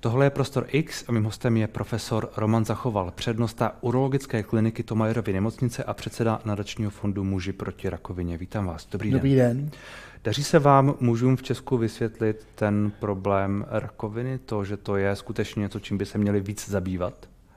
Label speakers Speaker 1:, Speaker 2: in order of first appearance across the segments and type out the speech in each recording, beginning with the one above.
Speaker 1: Tohle je Prostor X a mým hostem je profesor Roman Zachoval, přednosta urologické kliniky Thomayerovy nemocnice a předseda nadačního fondu Muži proti rakovině. Vítám vás.
Speaker 2: Dobrý den.
Speaker 1: Daří se vám mužům v Česku vysvětlit ten problém rakoviny, to, že to je skutečně něco, čím by se měli víc zabývat?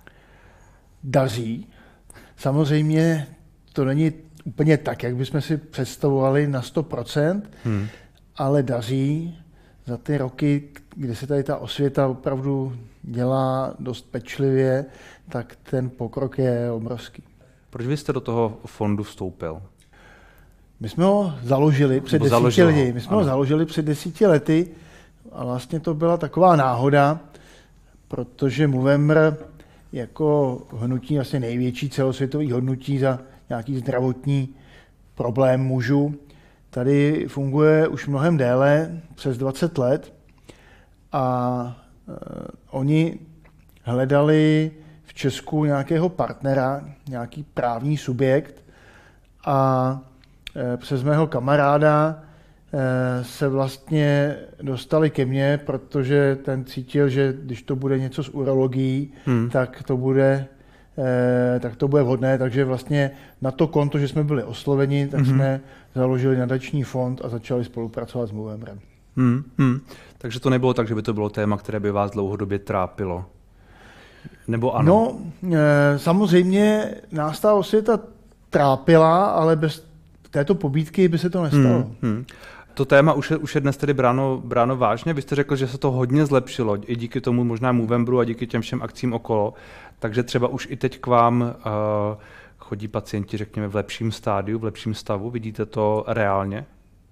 Speaker 2: Daří. Samozřejmě to není úplně tak, jak bychom si představovali na 100%, ale daří. Za ty roky, kdy se tady ta osvěta opravdu dělá dost pečlivě, tak ten pokrok je obrovský.
Speaker 1: Proč vy jste do toho fondu vstoupil?
Speaker 2: My jsme ho založili před 10 lety. My jsme ho založili před 10 lety a vlastně to byla taková náhoda, protože Movember jako hnutí, vlastně největší celosvětový hnutí za nějaký zdravotní problém mužů, tady funguje už mnohem déle, přes 20 let, a oni hledali v Česku nějakého partnera, nějaký právní subjekt, a přes mého kamaráda se vlastně dostali ke mně, protože ten cítil, že když to bude něco s urologií, tak to bude vhodné, takže vlastně na to konto, že jsme byli osloveni, tak jsme založili nadační fond a začali spolupracovat s Movemberem.
Speaker 1: Takže to nebylo tak, že by to bylo téma, které by vás dlouhodobě trápilo? Nebo ano?
Speaker 2: No, samozřejmě nás ta osvěta trápila, ale bez této pobídky by se to nestalo.
Speaker 1: To téma už je dnes tedy bráno vážně. Vy jste řekl, že se to hodně zlepšilo i díky tomu možná Movemberu a díky těm všem akcím okolo. Takže třeba už i teď k vám chodí pacienti, řekněme, v lepším stádiu, v lepším stavu. Vidíte to reálně?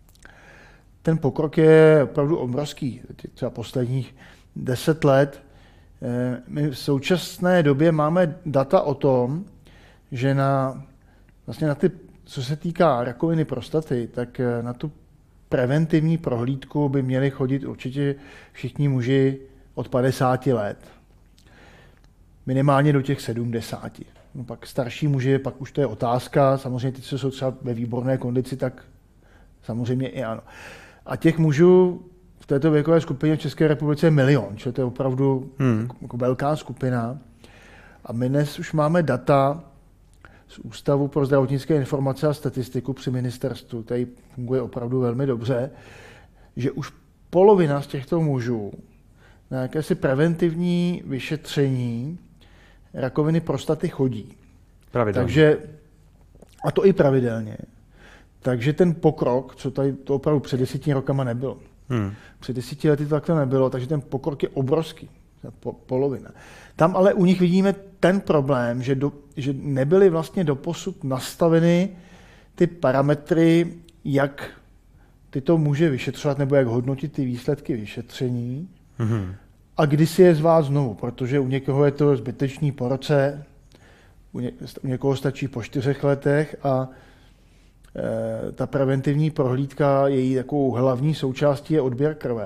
Speaker 2: Ten pokrok je opravdu obrovský. Třeba posledních 10 let. My v současné době máme data o tom, že vlastně na ty, co se týká rakoviny prostaty, tak na tu preventivní prohlídku by měli chodit určitě všichni muži od 50 let. Minimálně do těch 70. No pak starší muži, pak už to je otázka. Samozřejmě ty, co jsou třeba ve výborné kondici, tak samozřejmě i ano. A těch mužů v této věkové skupině v České republice je 1 milion, čili to je opravdu jako velká skupina. A my dnes už máme data z Ústavu pro zdravotnické informace a statistiku při ministerstvu, který funguje opravdu velmi dobře, že už polovina z těchto mužů na jakési preventivní vyšetření rakoviny prostaty chodí.
Speaker 1: Pravidelně.
Speaker 2: Takže, a to i pravidelně. Takže ten pokrok, co tady to opravdu před 10 rokama nebylo. Před 10 lety to takto nebylo, takže ten pokrok je obrovský. Polovina. Tam ale u nich vidíme ten problém, že nebyly vlastně doposud nastaveny ty parametry, jak tyto může vyšetřovat nebo jak hodnotit ty výsledky vyšetření a kdy si je zvát znovu, protože u někoho je to zbytečný po roce, u někoho stačí po 4 letech a ta preventivní prohlídka, její takovou hlavní součástí je odběr krve.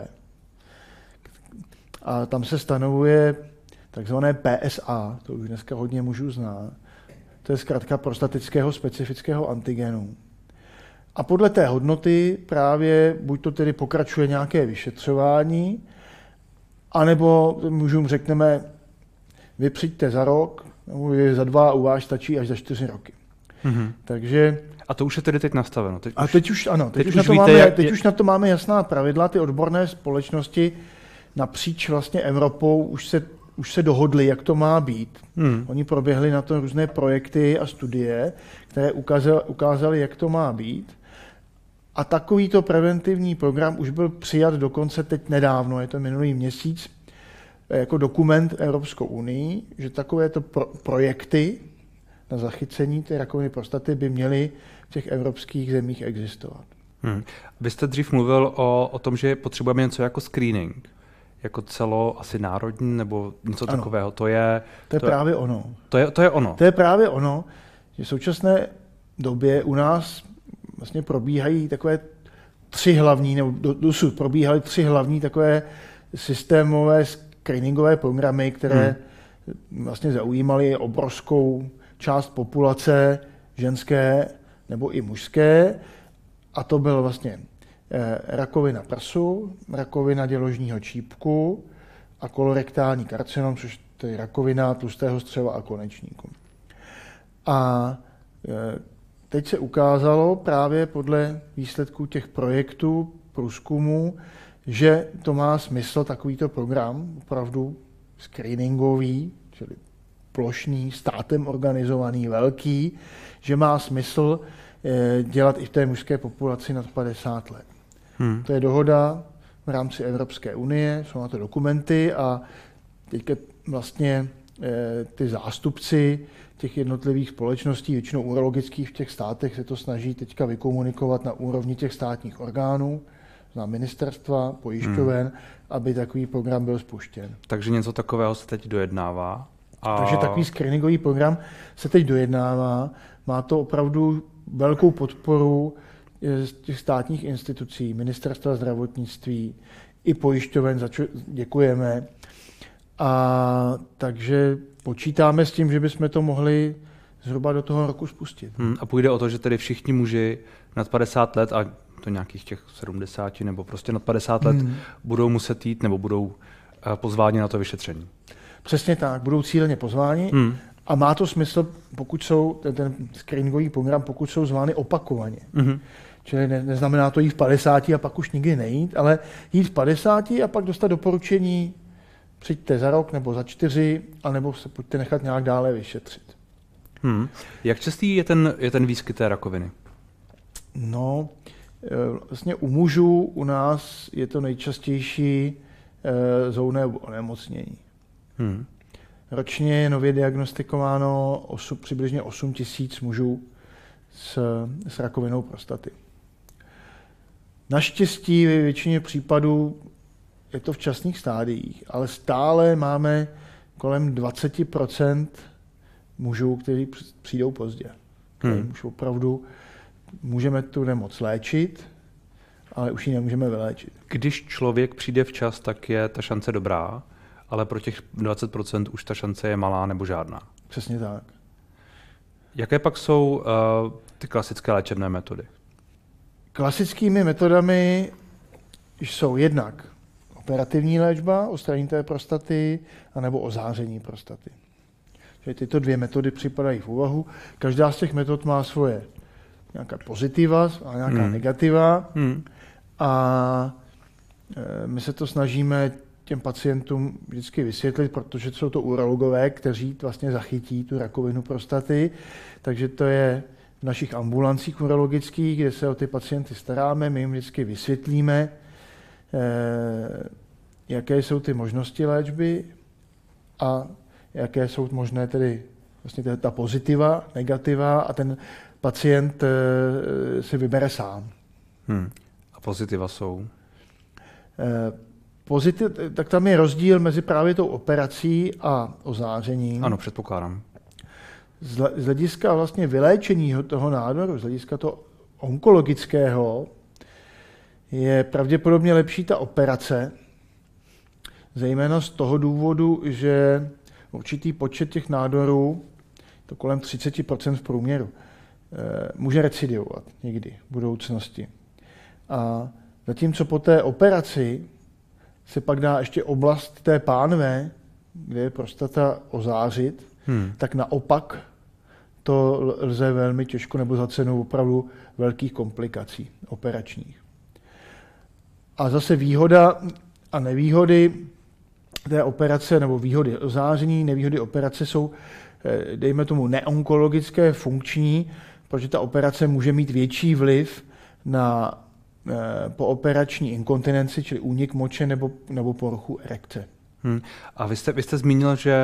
Speaker 2: A tam se stanovuje takzvané PSA, to už dneska hodně mužů zná. To je zkratka prostatického specifického antigenu. A podle té hodnoty právě buď to tedy pokračuje nějaké vyšetřování, anebo mužům řekneme, vy přijďte za rok, nebo za 2, u vás stačí až za 4 roky. Takže
Speaker 1: a to už je tedy teď nastaveno?
Speaker 2: Teď už na to máme jasná pravidla. Ty odborné společnosti napříč vlastně Evropou už se dohodli, jak to má být. Oni proběhli na to různé projekty a studie, které ukázaly, jak to má být. A takovýto preventivní program už byl přijat dokonce teď nedávno, je to minulý měsíc, jako dokument Evropskou unii, že takovéto projekty na zachycení té rakoviny prostaty by měly v těch evropských zemích existovat.
Speaker 1: Vy jste dřív mluvil o tom, že potřebujeme něco jako screening, jako asi národní nebo něco takového. To je
Speaker 2: právě ono.
Speaker 1: To je ono.
Speaker 2: To je právě ono, že v současné době u nás vlastně probíhají takové 3 hlavní, nebo dosud probíhaly 3 hlavní takové systémové screeningové programy, které vlastně zaujímaly obrovskou část populace, ženské nebo i mužské, a to bylo vlastně rakovina prsu, rakovina děložního čípku a kolorektální karcinom, což je rakovina tlustého střeva a konečníku. A teď se ukázalo právě podle výsledků těch projektů, průzkumů, že to má smysl takovýto program, opravdu screeningový, čili plošný, státem organizovaný, velký, že má smysl dělat i v té mužské populaci nad 50 let. To je dohoda v rámci Evropské unie, jsou na to dokumenty a teďka vlastně ty zástupci těch jednotlivých společností, většinou urologických v těch státech, se to snaží teďka vykomunikovat na úrovni těch státních orgánů, na ministerstva, pojišťoven, aby takový program byl spuštěn.
Speaker 1: Takže něco takového se teď dojednává?
Speaker 2: Takže takový screeningový program se teď dojednává. Má to opravdu velkou podporu z těch státních institucí, ministerstva zdravotnictví i pojišťoven, za co děkujeme. A takže počítáme s tím, že bychom to mohli zhruba do toho roku spustit.
Speaker 1: A půjde o to, že tedy všichni muži nad 50 let a to nějakých těch 70 nebo prostě nad 50 let budou muset jít nebo budou pozváni na to vyšetření.
Speaker 2: Přesně tak, budou cíleně pozváni a má to smysl, pokud jsou ten screeningový program, pokud jsou zvány opakovaně. Čili neznamená to jít v 50 a pak už nikdy nejít, ale jít v 50 a pak dostat doporučení, přijďte za rok nebo za 4, anebo se pojďte nechat nějak dále vyšetřit.
Speaker 1: Jak častý je ten výskyt té rakoviny?
Speaker 2: No, vlastně u mužů u nás je to nejčastější zhoubné onemocnění. Ročně je nově diagnostikováno přibližně 8 000 mužů s rakovinou prostaty. Naštěstí ve většině případů je to v časných stádiích, ale stále máme kolem 20% mužů, kteří přijdou pozdě. Už opravdu můžeme tu nemoc léčit, ale už ji nemůžeme vyléčit.
Speaker 1: Když člověk přijde včas, tak je ta šance dobrá, ale pro těch 20% už ta šance je malá nebo žádná.
Speaker 2: Přesně tak.
Speaker 1: Jaké pak jsou ty klasické léčebné metody?
Speaker 2: Klasickými metodami jsou jednak operativní léčba, odstranění té prostaty, anebo ozáření prostaty. Čili tyto dvě metody připadají v úvahu. Každá z těch metod má svoje nějaká pozitiva a nějaká negativa. A my se to snažíme těm pacientům vždycky vysvětlit, protože jsou to urologové, kteří vlastně zachytí tu rakovinu prostaty. Takže to je v našich ambulancích urologických, kde se o ty pacienty staráme, my jim vždycky vysvětlíme, jaké jsou ty možnosti léčby a jaké jsou možné tedy vlastně ta pozitiva, negativa a ten pacient si vybere sám.
Speaker 1: A pozitiva jsou?
Speaker 2: Tak tam je rozdíl mezi právě tou operací a ozářením.
Speaker 1: Ano, předpokládám.
Speaker 2: Z hlediska vlastně vyléčení toho nádoru, z hlediska toho onkologického, je pravděpodobně lepší ta operace, zejména z toho důvodu, že určitý počet těch nádorů, to kolem 30% v průměru, může recidivovat někdy v budoucnosti. A zatímco po té operaci se pak dá ještě oblast té pánve, kde je prostata, ozářit, tak naopak to lze velmi těžko nebo za cenu opravdu velkých komplikací operačních. A zase výhoda a nevýhody té operace nebo výhody ozáření, nevýhody operace jsou, dejme tomu, neonkologické, funkční, protože ta operace může mít větší vliv na pooperační inkontinenci, čili únik moče nebo poruchu erekce.
Speaker 1: A vy jste zmínil, že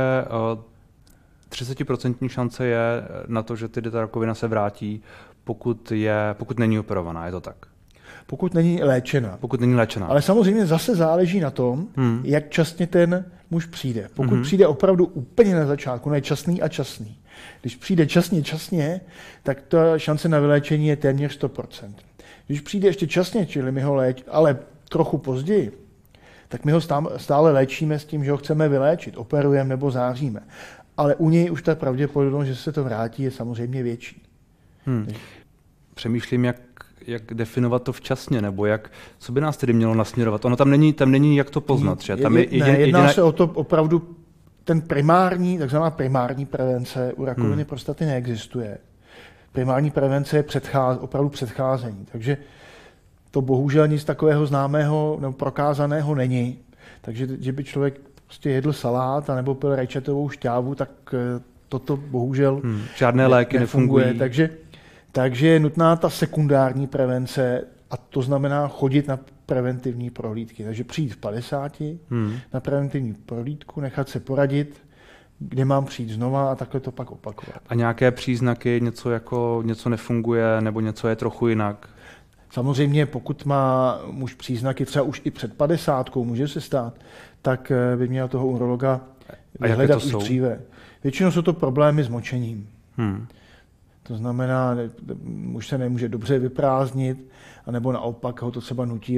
Speaker 1: 30% šance je na to, že ta rakovina se vrátí, pokud není operovaná, je to tak?
Speaker 2: Pokud není léčena.
Speaker 1: Pokud není léčena.
Speaker 2: Ale samozřejmě zase záleží na tom, jak časně ten muž přijde. Pokud přijde opravdu úplně na začátku, no je časný a časný. Když přijde časně, tak ta šance na vyléčení je téměř 100%. Když přijde ještě časně, čili my ho ale trochu později, tak my ho stále léčíme s tím, že ho chceme vyléčit, operujeme nebo záříme. Ale u něj už ta pravděpodobnost, že se to vrátí, je samozřejmě větší.
Speaker 1: Přemýšlím, jak definovat to včasně, nebo co by nás tedy mělo nasměrovat? Ono tam není jak to poznat, že? Tam
Speaker 2: jedná se o to opravdu, takzvaná primární prevence u rakoviny prostaty neexistuje. Primární prevence je opravdu předcházení, takže to bohužel nic takového známého nebo prokázaného není. Takže, že by člověk prostě jedl salát anebo pil rajčatovou šťávu, tak toto bohužel
Speaker 1: žádné léky nefungují.
Speaker 2: Takže je nutná ta sekundární prevence a to znamená chodit na preventivní prohlídky. Takže přijít v 50 na preventivní prohlídku, nechat se poradit, kde mám přijít znova a takhle to pak opakovat.
Speaker 1: A nějaké příznaky, něco nefunguje nebo něco je trochu jinak?
Speaker 2: Samozřejmě, pokud má muž příznaky třeba už i před 50, může se stát, tak by měl toho urologa vyhledat už dříve. Většinou jsou to problémy s močením. To znamená, muž se nemůže dobře vyprázdnit, anebo naopak ho to třeba nutí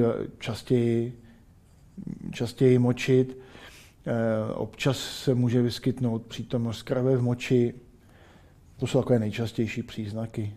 Speaker 2: častěji močit. Občas se může vyskytnout přítomnost krve v moči. To jsou takové nejčastější příznaky.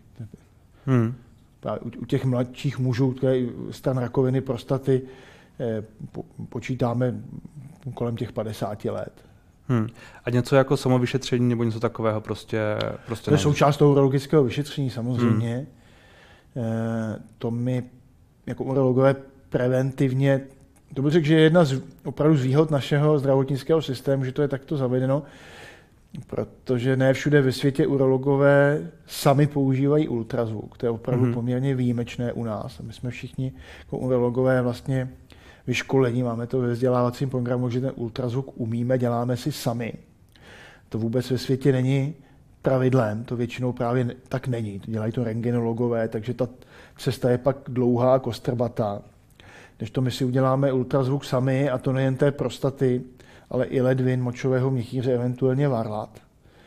Speaker 2: U těch mladších mužů, stan rakoviny prostaty, počítáme kolem těch 50 let.
Speaker 1: A něco jako samovyšetření nebo něco takového prostě
Speaker 2: to je součást toho urologického vyšetření samozřejmě. To my jako urologové preventivně, to bych řekl, že je jedna opravdu z výhod našeho zdravotnického systému, že to je takto zavedeno, protože ne všude ve světě urologové sami používají ultrazvuk. To je opravdu poměrně výjimečné u nás. A my jsme všichni jako urologové vlastně vyškolení, máme to ve vzdělávacím programu, že ten ultrazvuk umíme, děláme si sami. To vůbec ve světě není pravidlem, to většinou právě tak není. Dělají to rentgenologové, takže ta cesta je pak dlouhá a kostrbatá. Když to my si uděláme ultrazvuk sami, a to nejen té prostaty, ale i ledvin, močového měchýře, eventuálně varlat.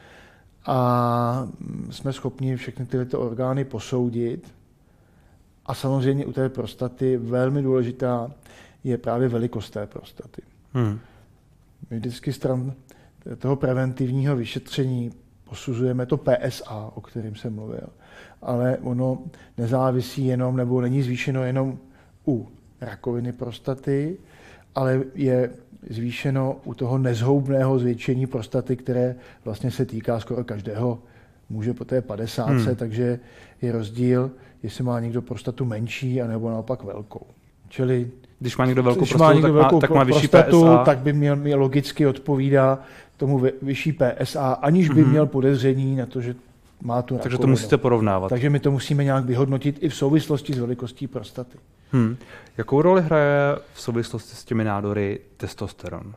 Speaker 2: A jsme schopni všechny tyto orgány posoudit. A samozřejmě u té prostaty velmi důležitá je právě velikost té prostaty. My vždycky stran toho preventivního vyšetření posuzujeme to PSA, o kterém jsem mluvil. Ale ono nezávisí jenom, nebo není zvýšeno jenom u rakoviny prostaty, ale je zvýšeno u toho nezhoubného zvětšení prostaty, které vlastně se týká skoro každého muže po té 50, takže je rozdíl, jestli má někdo prostatu menší, anebo naopak velkou. Čili
Speaker 1: když má někdo velkou prostatu, tak má vyšší PSA.
Speaker 2: Tak by měl logicky odpovídá tomu vyšší PSA, aniž by měl podezření na to, že má tu rakovinu.
Speaker 1: Takže to musíte porovnávat.
Speaker 2: Takže my to musíme nějak vyhodnotit i v souvislosti s velikostí prostaty.
Speaker 1: Jakou roli hraje v souvislosti s těmi nádory testosteron?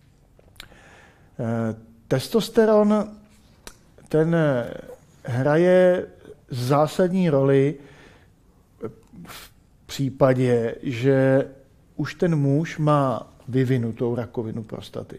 Speaker 2: Testosteron, ten hraje zásadní roli v případě, že už ten muž má vyvinutou rakovinu prostaty.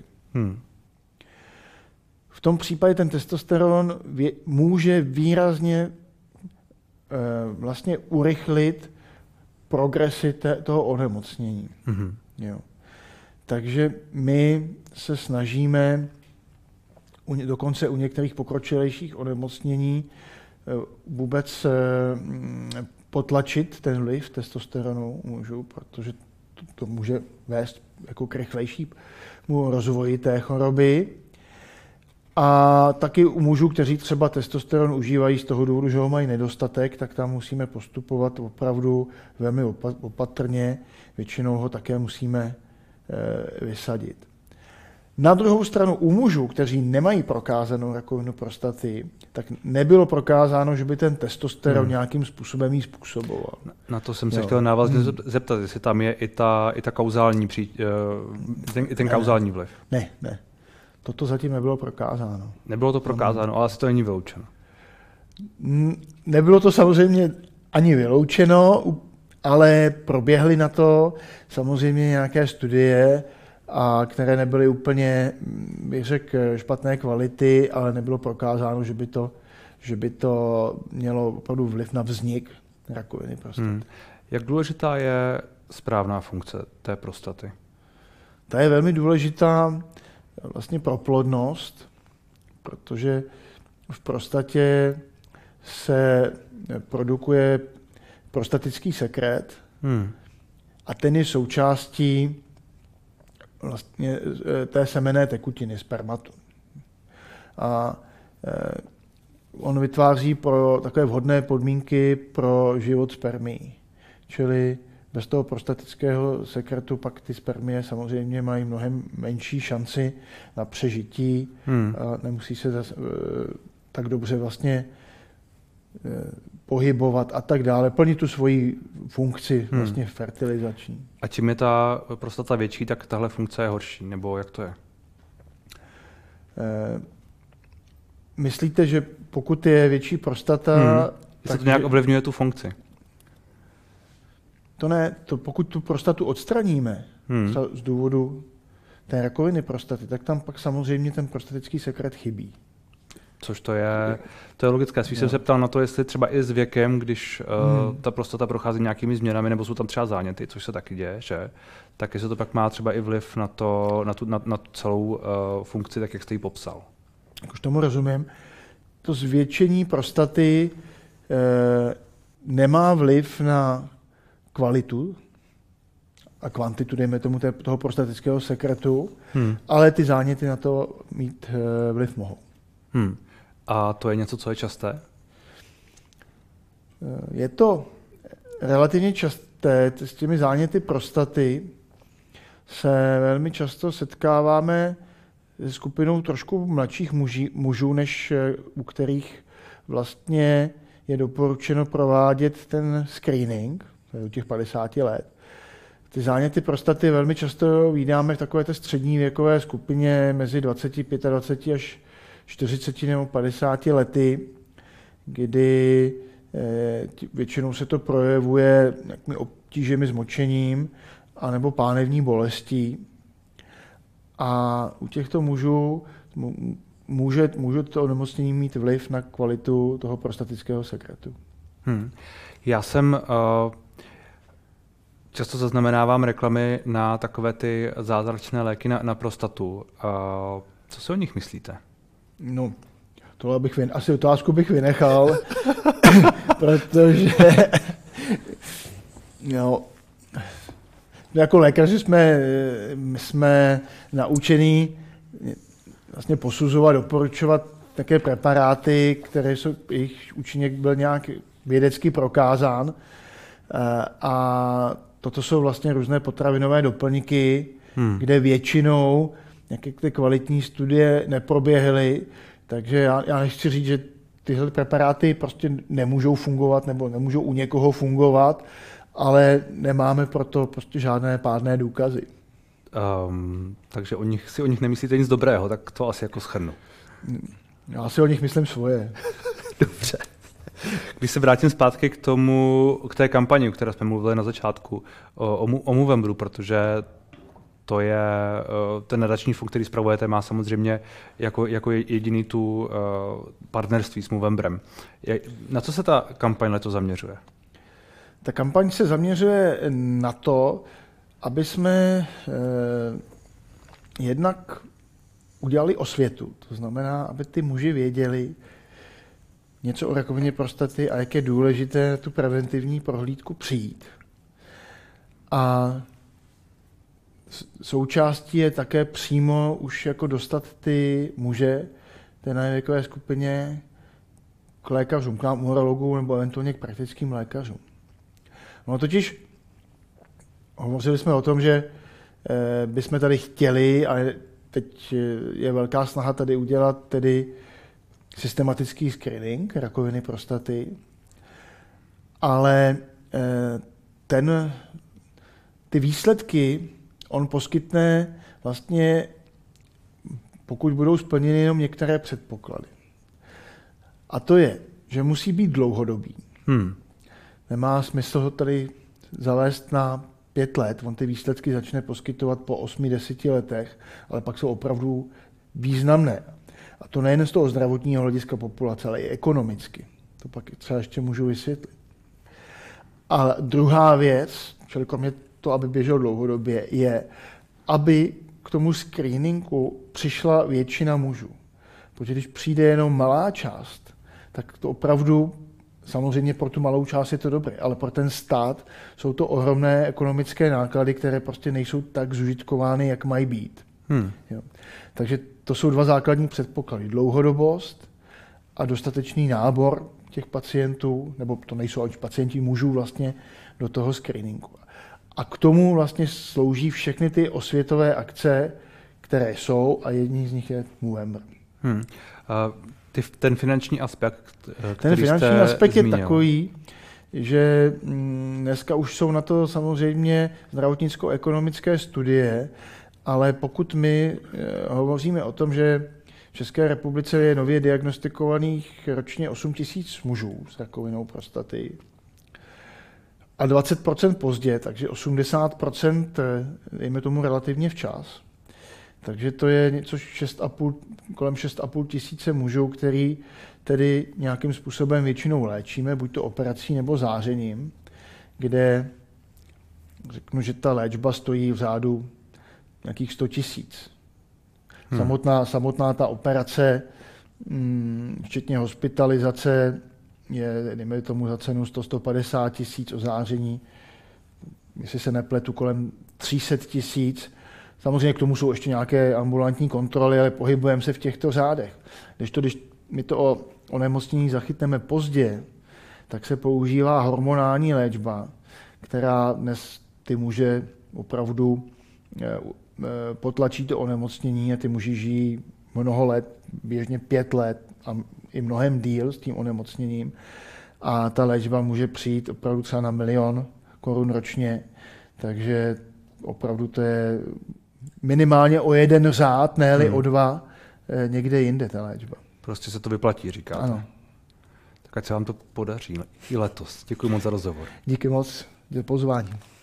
Speaker 2: V tom případě ten testosteron může výrazně vlastně urychlit progresi toho onemocnění. Jo. Takže my se snažíme dokonce u některých pokročilejších onemocnění vůbec potlačit ten vliv testosteronu u mužů, protože to může vést jako k rychlejšímu rozvoji té choroby. A taky u mužů, kteří třeba testosteron užívají z toho důvodu, že ho mají nedostatek, tak tam musíme postupovat opravdu velmi opatrně. Většinou ho také musíme vysadit. Na druhou stranu u mužů, kteří nemají prokázanou rakovinu prostaty, tak nebylo prokázáno, že by ten testosteron nějakým způsobem jí způsoboval.
Speaker 1: Na to jsem se chtěl návazně zeptat, jestli tam je i ta kauzální, ten kauzální vliv.
Speaker 2: Ne. Toto zatím nebylo prokázáno.
Speaker 1: Nebylo to prokázáno, ale asi to není vyloučeno.
Speaker 2: Nebylo to samozřejmě ani vyloučeno, ale proběhly na to samozřejmě nějaké studie, které nebyly úplně, bych řekl, špatné kvality, ale nebylo prokázáno, že by to mělo opravdu vliv na vznik rakoviny prostaty.
Speaker 1: Jak důležitá je správná funkce té prostaty?
Speaker 2: Ta je velmi důležitá vlastně pro plodnost, protože v prostatě se produkuje prostatický sekret a ten je součástí vlastně té semenné tekutiny, spermatu. A on vytváří pro takové vhodné podmínky pro život spermií. Čili bez toho prostatického sekretu pak ty spermie samozřejmě mají mnohem menší šanci na přežití. A nemusí se tak dobře vlastně pohybovat a tak dále. Plní tu svoji funkci vlastně fertilizační.
Speaker 1: A čím je ta prostata větší, tak tahle funkce je horší? Nebo jak to je?
Speaker 2: Myslíte, že pokud je větší prostata...
Speaker 1: Jestli to nějak ovlivňuje tu funkci?
Speaker 2: To ne, pokud tu prostatu odstraníme z důvodu té rakoviny prostaty, tak tam pak samozřejmě ten prostatický sekret chybí.
Speaker 1: Což to je logické. Spíš jsem se ptal na to, jestli třeba i s věkem, když ta prostata prochází nějakými změnami, nebo jsou tam třeba záněty, což se taky děje, že? Tak jestli to pak má třeba i vliv na tu celou funkci, tak jak jste ji popsal.
Speaker 2: Jak už tomu rozumím, to zvětšení prostaty nemá vliv na kvalitu a kvantitu, dejme tomu, toho prostatického sekretu, ale ty záněty na to mít vliv mohou.
Speaker 1: A to je něco, co je časté?
Speaker 2: Je to relativně časté. S těmi záněty prostaty se velmi často setkáváme se skupinou trošku mladších mužů, než u kterých vlastně je doporučeno provádět ten screening, to je u těch 50 let. Ty záněty prostaty velmi často vídáme v takové té střední věkové skupině mezi 25 až 40 nebo 50 lety, kdy většinou se to projevuje nějakými obtížemi s močením anebo pánevní bolestí. A u těchto mužů může to onemocnění mít vliv na kvalitu toho prostatického sekretu.
Speaker 1: Já jsem často zaznamenávám reklamy na takové ty zázračné léky na prostatu. Co si o nich myslíte?
Speaker 2: No, tohle asi otázku bych vynechal, protože jako lékaři jsme naučení vlastně posuzovat, doporučovat také preparáty, které jsou, jejich účinek byl nějak vědecky prokázán. A toto jsou vlastně různé potravinové doplňky, kde většinou nějaké ty kvalitní studie neproběhly, takže já nechci říct, že tyhle preparáty prostě nemůžou fungovat nebo nemůžou u někoho fungovat, ale nemáme proto prostě žádné pádné důkazy.
Speaker 1: Takže si o nich nemyslíte nic dobrého, tak to asi jako shrnu.
Speaker 2: Já si o nich myslím svoje.
Speaker 1: Dobře. Když se vrátím zpátky k té kampani, o které jsme mluvili na začátku, o Movembru, protože to je ten nadační fond, který spravujete, má samozřejmě jako jediný tu partnerství s Movembrem. Na co se ta kampaň letos zaměřuje?
Speaker 2: Ta kampaň se zaměřuje na to, aby jsme jednak udělali osvětu. To znamená, aby ty muži věděli něco o rakovině prostaty a jak je důležité na tu preventivní prohlídku přijít. A součástí je také přímo už jako dostat ty muže té věkové skupině k lékařům, k nám urologům nebo eventuálně k praktickým lékařům. No totiž hovořili jsme o tom, že bychom tady chtěli, a teď je velká snaha tady udělat tedy systematický screening rakoviny prostaty, ale ty výsledky on poskytne vlastně, pokud budou splněny jenom některé předpoklady. A to je, že musí být dlouhodobý. Nemá smysl ho tady zavést na 5 let, on ty výsledky začne poskytovat po 8-10 letech, ale pak jsou opravdu významné. A to nejen z toho zdravotního hlediska populace, ale i ekonomicky. To pak třeba ještě můžu vysvětlit. A druhá věc, čili kromě to, aby běžel dlouhodobě, je, aby k tomu screeningu přišla většina mužů. Protože když přijde jenom malá část, tak to opravdu samozřejmě pro tu malou část je to dobré, ale pro ten stát jsou to ohromné ekonomické náklady, které prostě nejsou tak zužitkovány, jak mají být. Jo. Takže to jsou dva základní předpoklady. Dlouhodobost a dostatečný nábor těch pacientů, nebo to nejsou až pacienti mužů vlastně, do toho screeningu. A k tomu vlastně slouží všechny ty osvětové akce, které jsou, a jedním z nich je Movember.
Speaker 1: Ten finanční aspekt,
Speaker 2: ten finanční aspekt je takový, že dneska už jsou na to samozřejmě zdravotnicko-ekonomické studie, ale pokud my hovoříme o tom, že v České republice je nově diagnostikovaných ročně 8 000 mužů s rakovinou prostaty a 20% pozdě, takže 80% dejme tomu relativně včas. Takže to je něco kolem 6,5 tisíce mužů, který tedy nějakým způsobem většinou léčíme, buď to operací nebo zářením, kde řeknu, že ta léčba stojí v řádu nějakých 100 000. Samotná ta operace, včetně hospitalizace, je, dejme tomu, za cenu 100-150 tisíc, o záření, jestli se nepletu, kolem 300 000. Samozřejmě k tomu jsou ještě nějaké ambulantní kontroly, ale pohybujeme se v těchto řádech. Když my to onemocnění zachytneme pozdě, tak se používá hormonální léčba, která dnes ty muže opravdu potlačí to onemocnění a ty muži žijí mnoho let, běžně 5 let a i mnohem díl s tím onemocněním. A ta léčba může přijít opravdu třeba na 1 000 000 korun ročně, takže opravdu to je minimálně o 1 řád, ne-li o 2, někde jinde ta léčba.
Speaker 1: Prostě se to vyplatí, říkáte.
Speaker 2: Ano.
Speaker 1: Tak ať se vám to podaří i letos. Děkuji moc za rozhovor.
Speaker 2: Díky moc za pozvání.